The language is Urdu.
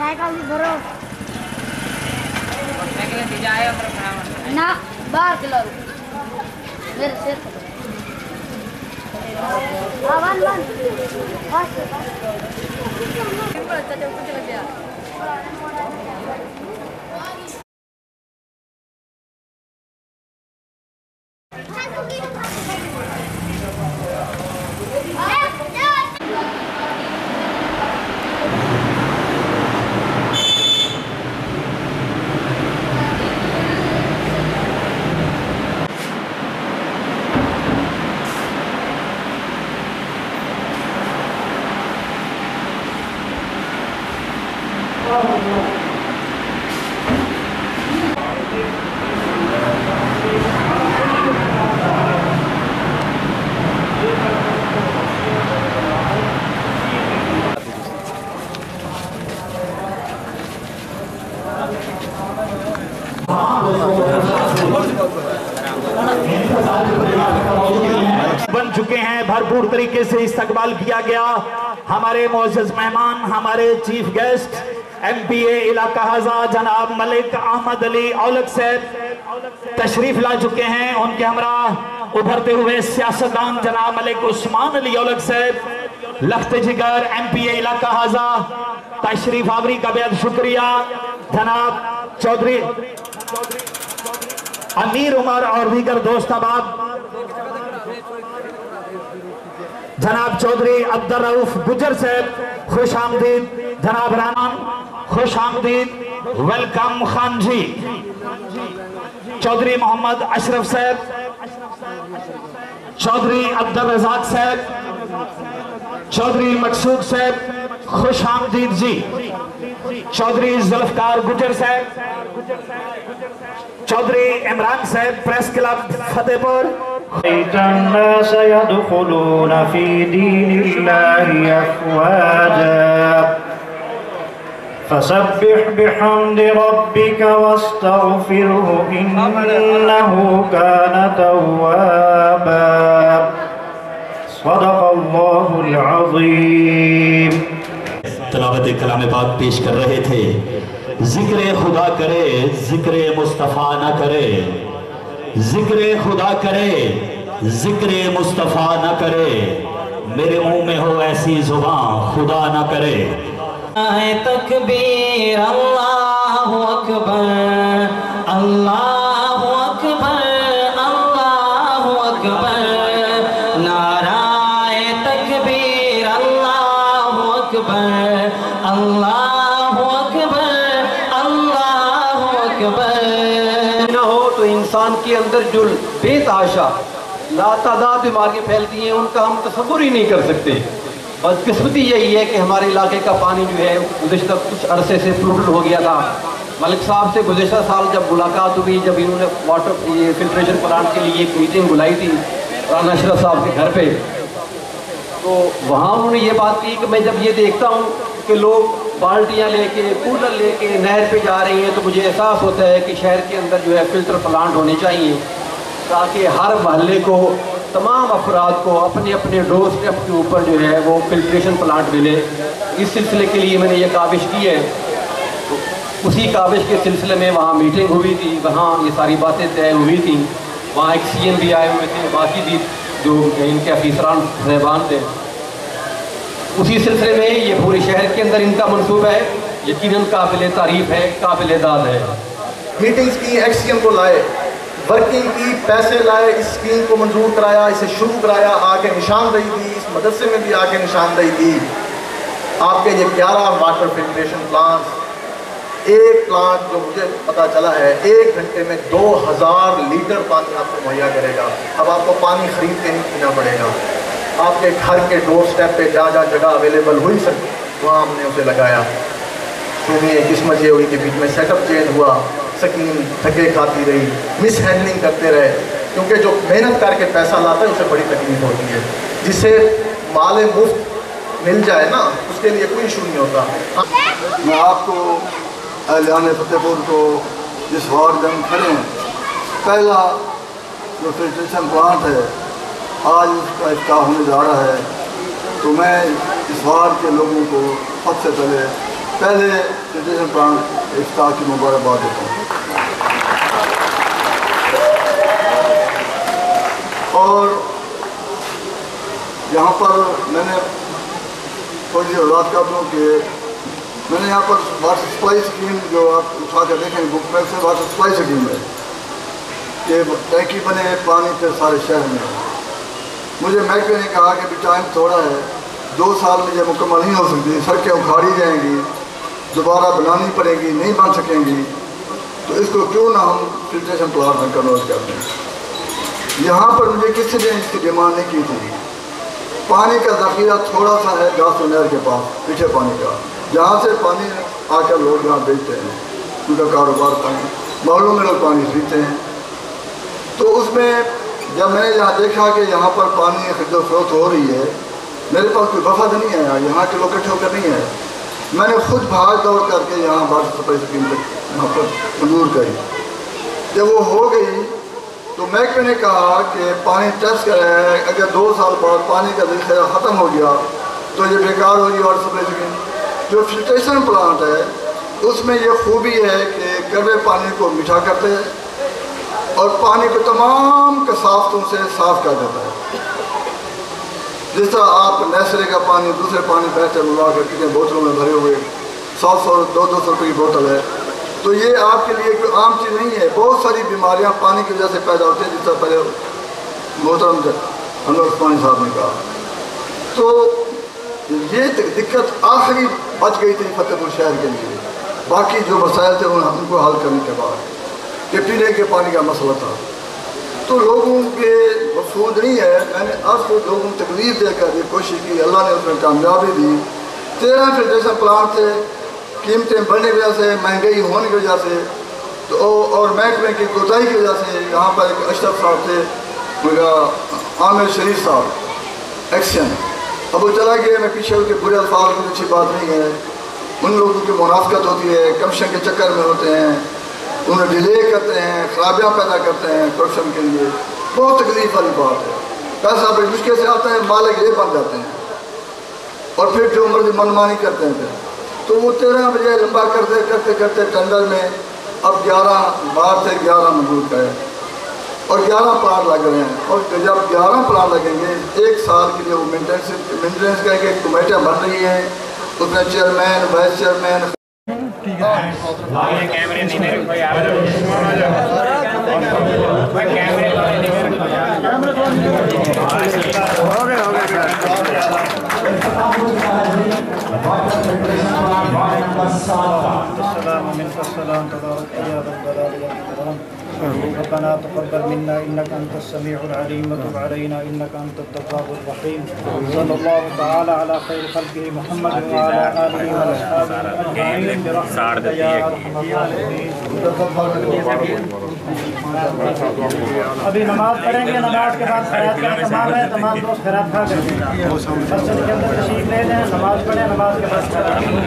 ना बाहर किलो मेरे सिर बन चुके हैं, भरपूर तरीके से इस्तकबाल किया गया। हमारे मोअज़्ज़ज़ मेहमान, हमारे चीफ गेस्ट MPA इलाका हज़ा जनाब मलिक अहमद अली औलख साहब तशरीफ ला चुके हैं। उनके हमरा उभरते हुए सियासतदान जनाब मलिक उस्मान अली औलख साहब लख्त जिगर MPA इलाका हज़ा तशरीफ आवरी का बेहद शुक्रिया। जनाब चौधरी अमीर उमर और दीगर दोस्त अहबाब जनाब चौधरी अब्दुल रऊफ गुजर साहब खुश आमदीद। जनाब रानान खुश आमदीद, वेलकम खान जी। चौधरी मोहम्मद अशरफ साहब, चौधरी अब्दुल रज़ाक साहब, चौधरी मकसूद साहब खुश आमदीद जी। चौधरी जुल्फकार गुजर साहब, चौधरी इमरान साहब प्रेस क्लब फतेहपुर। الناس يدخلون في دين الله أفواجا فسبح بحمد ربك واستغفره إنه كان توابا صدق الله العظيم۔ تلاوت کلام پاک پیش کر رہے تھے۔ ذکر خدا کرے ذکر مصطفیٰ نہ کرے، ذکر خدا کرے ذکر مصطفیٰ نہ کرے، میرے منہ میں ہو ایسی زبان خدا نہ کرے۔ تکبیر اللہ اکبر اللہ اکبر اللہ اکبر، نعرہ تکبیر اللہ اکبر اللہ اکبر اللہ اکبر۔ نہ ہو تو انسان کے اندر جو بے تحاشا لاتعداد بیماریاں پھیلتی ہیں ان کا ہم تصور ہی نہیں کر سکتے۔ بدقسمتی یہی ہے کہ ہمارے علاقے کا پانی جو ہے گزشتہ کچھ عرصے سے پولوٹڈ ہو گیا تھا۔ ملک صاحب سے گزشتہ سال جب ملاقات ہوئی، جب انہوں نے واٹر فلٹریشن پلانٹ کے لیے ایک میٹنگ بلائی تھی رانا اشرف صاحب کے گھر پہ، تو وہاں انہوں نے یہ بات کی کہ میں جب یہ دیکھتا ہوں کہ لوگ بالٹیاں لے کے کولر لے کے نہر پہ جا رہی ہیں تو مجھے احساس ہوتا ہے کہ شہر کے اندر جو ہے فلٹر پلانٹ ہونے چاہیے تاکہ ہر محلے کو، تمام افراد کو اپنے اپنے ڈور سٹیپ کے اوپر جو ہے وہ فلٹریشن پلانٹ ملے۔ اس سلسلے کے لیے میں نے یہ کاوش کی ہے۔ تو اسی کاوش کے سلسلے میں وہاں میٹنگ ہوئی تھی، وہاں یہ ساری باتیں طے ہوئی تھیں۔ وہاں ایک CM بھی آئے ہوئے تھے، باقی بھی جو ان کے افیسران صاحبان تھے۔ اسی سلسلے میں یہ پورے شہر کے اندر ان کا منصوبہ ہے، یقیناً قابل تعریف ہے، قابل داد ہے۔ میٹنگز کی، XCM کو لائے، ورکنگ کی، پیسے لائے، اس اسکیم کو منظور کرایا، اسے شروع کرایا، آگے نشاندہی دی، اس مدرسے میں بھی آگے نشاندہی دی۔ آپ کے یہ 11 واٹر فلٹریشن پلانٹس، ایک پلانٹ جو مجھے پتا چلا ہے 1 گھنٹے میں 2000 لیٹر پانی آپ کو مہیا کرے گا۔ اب آپ کو پانی خرید کے نہیں پینا پڑے گا، آپ کے گھر کے ڈور سٹیپ پہ جہاں جہاں جگہ اویلیبل ہوئی سکتی وہاں ہم نے اسے لگایا۔ سنیے قسمت یہ ہوئی کہ بیچ میں سیٹ اپ چینج ہوا، سکین تھکے کھاتی رہی، مس ہینڈلنگ کرتے رہے، کیونکہ جو محنت کر کے پیسہ لاتا ہے اسے بڑی تکلیف ہوتی ہے۔ جسے مال مفت مل جائے نا اس کے لیے کوئی ایشو نہیں ہوتا۔ میں آپ کو اہلان فتح پور کو جس وارڈ میں ہم کھڑے ہیں، پہلا جو فلٹریشن پلانٹ ہے آج اس کا افتتاح ہونے جا رہا ہے، تو میں اس وارڈ کے لوگوں کو سب سے پہلے پہلے فلٹریشن پلانٹ افتتاح کی مبارکباد دیتا ہوں. اور یہاں پر میں نے تھوڑی وضاحت کر دوں کہ میں نے یہاں پر واٹر سپلائی اسکیم جو آپ اٹھا کر دیکھیں بک میں سے واٹر سپلائی اسکیم ہے کہ ٹینکی بنے پانی پہ سارے شہر میں. مجھے محکمے نے کہا کہ ٹائم تھوڑا ہے, 2 سال میں یہ مکمل نہیں ہو سکتی, سڑکیں اکھاڑی جائیں گی, دوبارہ بنانی پڑے گی, نہیں بن سکیں گی, تو اس کو کیوں نہ ہم فلٹریشن پلانٹ میں کنورٹ کر دیں. یہاں پر مجھے کسی نے اس کی ڈیمانڈ نہیں کی تھی. پانی کا ذخیرہ تھوڑا سا ہے گاسو نہر کے پاس پیچھے پانی کا, جہاں سے پانی آ کر لوگ یہاں بیچتے ہیں, ان کا کاروبار پانی محلوں میں لوگ پانی خریدتے ہیں. تو اس میں جب میں نے یہاں دیکھا کہ یہاں پر پانی خرید و فروخت ہو رہی ہے, میرے پاس کوئی وفد نہیں آیا, یہاں کے لوگ اکٹھے ہو کر نہیں آئے, میں نے خود بھاگ دوڑ کر کے یہاں واٹر سپلائی اسکیم یہاں پر منظور کری. جب وہ ہو گئی تو محکمے نے کہا کہ پانی ٹیسٹ کرے, اگر 2 سال بعد پانی کا ذخیرہ ختم ہو گیا تو یہ بیکار ہو گئی واٹر سپلائی اسکیم. جو فلٹریشن پلانٹ ہے اس میں یہ خوبی ہے کہ کڑوے پانی کو میٹھا کرتے ہیں اور پانی کو تمام کثافتوں سے صاف کر دیتا ہے. جس طرح آپ نیسرے کا پانی دوسرے پانی بہتر ملا کر کتنے بوتلوں میں بھرے ہوئے 100 200 روپے کی بوتل ہے, تو یہ آپ کے لیے کوئی عام چیز نہیں ہے. بہت ساری بیماریاں پانی کی وجہ سے پیدا ہوتی ہیں, جس طرح پہلے محترم انور عثمانی صاحب نے کہا. تو یہ دقت آخری بچ گئی تھی فتح پور شہر کے لیے. باقی جو مسائل تھے ان کو حل کرنے کے بعد کہ پینے کے پانی کا مسئلہ تھا, تو لوگوں کے مقصود نہیں ہے. میں نے اب کو لوگوں کو تکلیف دے کر یہ کوشش کی, اللہ نے اس میں کامیابی دی. 13 فلٹریشن پلانٹ تھے, قیمتیں بڑھنے کی وجہ سے, مہنگائی ہونے کی وجہ سے, تو اور محکمے کی کوتاہی کی وجہ سے یہاں پر ایک اشرف صاحب تھے, میرا عامر شریف صاحب ایکشن, اب وہ چلا گیا. میں پیچھے ان کے برے الفاظ میں اچھی بات نہیں ہے. ان لوگوں کی منافقت ہوتی ہے, کمیشن کے چکر میں ہوتے ہیں, انہیں ڈیلے کرتے ہیں, خرابیاں پیدا کرتے ہیں کرپشن کے لیے. بہت تکلیف والی بات ہے. پیسہ بڑی مشکل سے آتا ہے, مالک یہ بن جاتے ہیں اور پھر جو مرضی منمانی کرتے ہیں. تو وہ 13 بجے لمبا کرتے کرتے کرتے ٹینڈر میں اب 12 سے 11 منظور کا ہے اور 11 پلانٹ لگ رہے ہیں. اور جب 11 پلانٹ لگیں گے 1 سال کے لیے وہ مینٹیننس کا ایک کمیٹیاں بن رہی ہیں, اس میں چیئرمین, وائس چیئرمین. ربنا تقبل منا انك انت السميع العليم وتب علينا انك انت التواب الرحيم. صلى الله تعالى على خير خلقه محمد وعلى اله واصحابه اجمعين برحمتك يا ارحم الراحمين. ابھی نماز پڑھیں گے, نماز کے بعد خیرات کا اہتمام ہے, تمام دوست خیرات کھا کر مسجد کے اندر تشریف لے لیں, نماز پڑھیں, نماز کے بعد